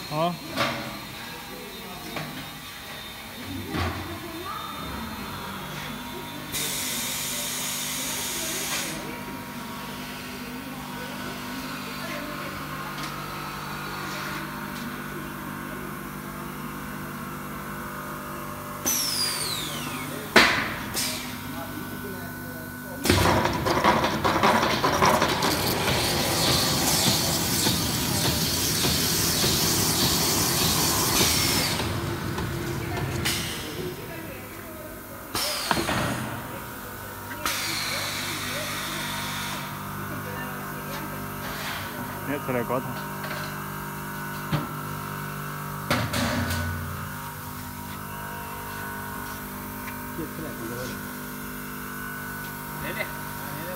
好。出来高头。 别出来这个。